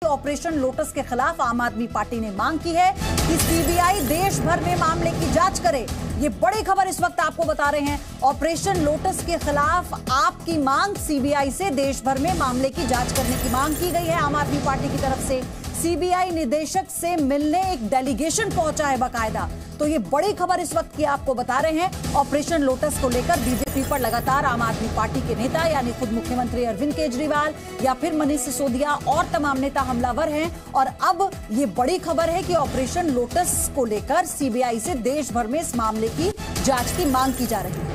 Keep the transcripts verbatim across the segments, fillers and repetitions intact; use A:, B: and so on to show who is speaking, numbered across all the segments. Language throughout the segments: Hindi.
A: ऑपरेशन लोटस के खिलाफ आम आदमी पार्टी ने मांग की है कि सीबीआई देश भर में मामले की जांच करे। ये बड़ी खबर इस वक्त आपको बता रहे हैं। ऑपरेशन लोटस के खिलाफ आपकी मांग, सीबीआई से देश भर में मामले की जांच करने की मांग की गई है आम आदमी पार्टी की तरफ से। सीबीआई निदेशक से मिलने एक डेलीगेशन पहुंचा है बाकायदा। तो ये बड़ी खबर इस वक्त की आपको बता रहे हैं। ऑपरेशन लोटस को लेकर बीजेपी पर लगातार आम आदमी पार्टी के नेता यानी खुद मुख्यमंत्री अरविंद केजरीवाल या फिर मनीष सिसोदिया और तमाम नेता हमलावर हैं। और अब ये बड़ी खबर है कि ऑपरेशन लोटस को लेकर सीबीआई से देश भर में इस मामले की जांच की मांग की जा रही है।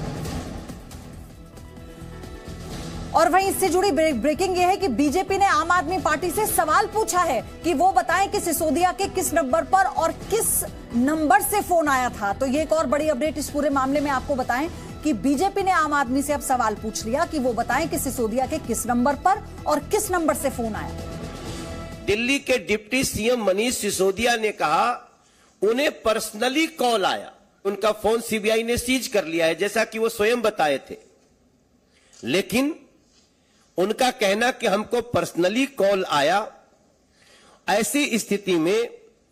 A: और वहीं इससे जुड़ी ब्रेकिंग यह है कि बीजेपी ने आम आदमी पार्टी से सवाल पूछा है कि वो बताएं कि सिसोदिया के किस नंबर पर और किस नंबर से फोन आया था। तो ये एक और बड़ी अपडेट इस पूरे मामले में आपको बताएं कि बीजेपी ने आम आदमी से अब सवाल पूछ लिया कि वो बताएं कि सिसोदिया के किस नंबर पर और किस नंबर से फोन आया।
B: दिल्ली के डिप्टी सीएम मनीष सिसोदिया ने कहा उन्हें पर्सनली कॉल आया। उनका फोन सीबीआई ने सीज कर लिया है, जैसा कि वो स्वयं बताए थे। लेकिन उनका कहना कि हमको पर्सनली कॉल आया, ऐसी स्थिति में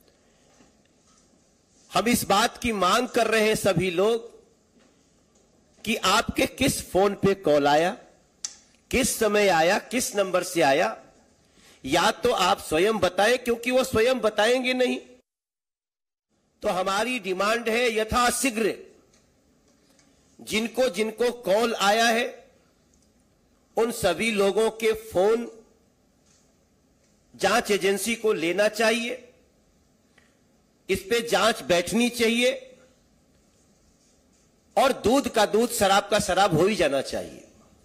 B: हम इस बात की मांग कर रहे हैं सभी लोग कि आपके किस फोन पे कॉल आया, किस समय आया, किस नंबर से आया, या तो आप स्वयं बताएं, क्योंकि वो स्वयं बताएंगे नहीं। तो हमारी डिमांड है यथाशीघ्र जिनको जिनको कॉल आया है उन सभी लोगों के फोन जांच एजेंसी को लेना चाहिए। इस पे जांच बैठनी चाहिए और दूध का दूध, शराब का शराब हो ही जाना चाहिए।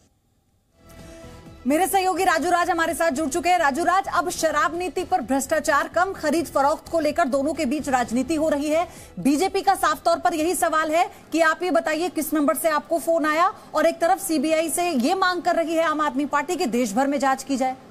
A: मेरे सहयोगी राजू राज हमारे साथ जुड़ चुके हैं। राजू राज, अब शराब नीति पर भ्रष्टाचार कम, खरीद फरोख्त को लेकर दोनों के बीच राजनीति हो रही है। बीजेपी का साफ तौर पर यही सवाल है कि आप ये बताइए किस नंबर से आपको फोन आया, और एक तरफ सीबीआई से ये मांग कर रही है आम आदमी पार्टी की देश भर में जांच की जाए।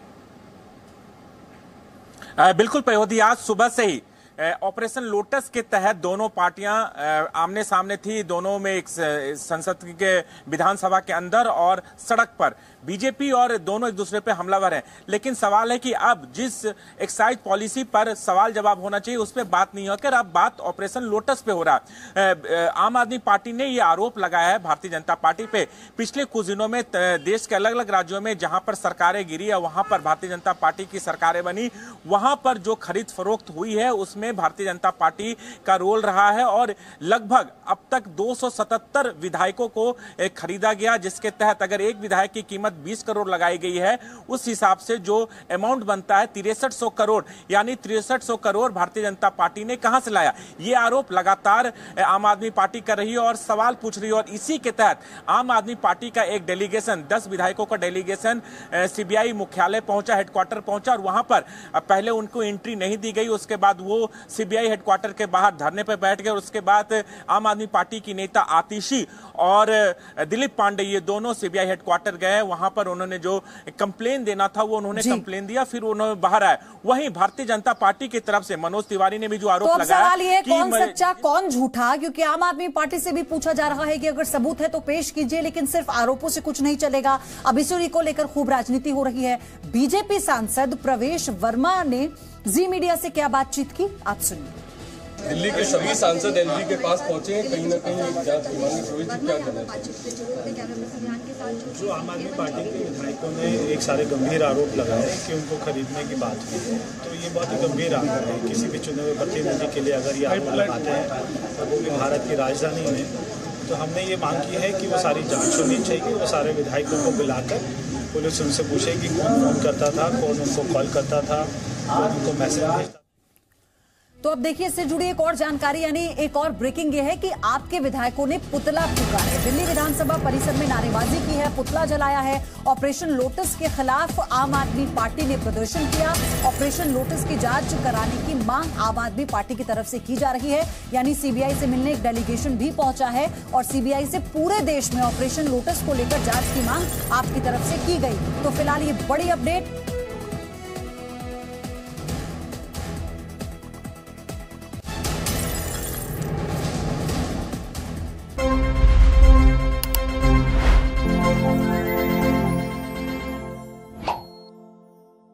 C: आ, बिल्कुल पयोधी, आज सुबह से ही ऑपरेशन लोटस के तहत दोनों पार्टियां आमने सामने थी। दोनों में एक संसद के विधानसभा के अंदर और सड़क पर बीजेपी और दोनों एक दूसरे पे हमलावर हैं। लेकिन सवाल है कि अब जिस एक्साइज पॉलिसी पर सवाल जवाब होना चाहिए उस पर बात नहीं होकर अब बात ऑपरेशन लोटस पे हो रहा है। आम आदमी पार्टी ने यह आरोप लगाया है भारतीय जनता पार्टी पे, पिछले कुछ दिनों में देश के अलग अलग राज्यों में जहां पर सरकारें गिरी या वहां पर भारतीय जनता पार्टी की सरकारें बनी, वहां पर जो खरीद फरोख्त हुई है उसमें भारतीय जनता पार्टी का रोल रहा है। और लगभग अब तक दो सौ सतहत्तर विधायकों को खरीदा गया, जिसके तहत अगर एक विधायक की कीमत बीस करोड़ लगाई गई है, उस हिसाब से जो अमाउंट बनता है तिरसठ सौ करोड़, यानी तिरसठ सौ करोड़ भारतीय जनता पार्टी ने कहां से लाया। ये आरोप लगातार आम आदमी पार्टी कर रही है और सवाल पूछ रही है। और इसी के तहत आम आदमी पार्टी का एक डेलीगेशन, दस विधायकों का डेलीगेशन सीबीआई मुख्यालय पहुंचा, हेडक्वार्टर पहुंचा, और वहां पर पहले उनको एंट्री नहीं दी गई। उसके बाद वो सीबीआई हेडक्वार्टर के बाहर धरने पर बैठ गए। और उसके बाद आम आदमी पार्टी की नेता आतिशी और दिलीप पांडे ये दोनों सीबीआई हेडक्वार्टर गए। वहां पर उन्होंने जो कंप्लेन देना था वो उन्होंने कंप्लेन दिया, फिर उन्होंने बाहर आए। वहीं भारतीय जनता पार्टी की तरफ से मनोज तिवारी ने भी जो आरोप
A: तो
C: लगाया,
A: सवाल ये कौन सच्चा कौन झूठा, क्योंकि आम आदमी पार्टी से भी पूछा जा रहा है कि अगर सबूत है तो पेश कीजिए, लेकिन सिर्फ आरोपों से कुछ नहीं चलेगा। अब इसी को लेकर खूब राजनीति हो रही है। बीजेपी सांसद प्रवेश वर्मा ने जी मीडिया से क्या बातचीत की, आप सुनिए।
D: दिल्ली के सभी सांसद एलजी के पास पहुंचे हैं, कहीं ना कहीं एक जांच की मांग। रोहित जी क्या कहना चाहिए?
E: जो आम आदमी पार्टी के विधायकों ने एक सारे गंभीर आरोप लगाए कि उनको खरीदने की बात की है, तो ये बहुत ही गंभीर आरोप है। किसी भी चुने हुए प्रतिनिधि के लिए अगर ये आरोप लगाते हैं और वो भी भारत की राजधानी में, तो हमने ये मांग की है कि वो सारी जाँच होनी चाहिए। वो सारे विधायकों को बुलाकर पुलिस उनसे पूछे कि कौन फोन करता था, कौन उनको कॉल करता था, कौन उनको मैसेज भेजता।
A: तो अब देखिए इससे जुड़ी एक और जानकारी, यानी एक और ब्रेकिंग ये है कि आपके विधायकों ने पुतला फूंका है। दिल्ली विधानसभा परिसर में नारेबाजी की है, पुतला जलाया है। ऑपरेशन लोटस के खिलाफ आम आदमी पार्टी ने प्रदर्शन किया। ऑपरेशन लोटस की जांच कराने की मांग आम आदमी पार्टी की तरफ से की जा रही है, यानी सीबीआई से मिलने एक डेलीगेशन भी पहुंचा है और सीबीआई से पूरे देश में ऑपरेशन लोटस को लेकर जांच की मांग आपकी तरफ से की गई। तो फिलहाल ये बड़ी अपडेट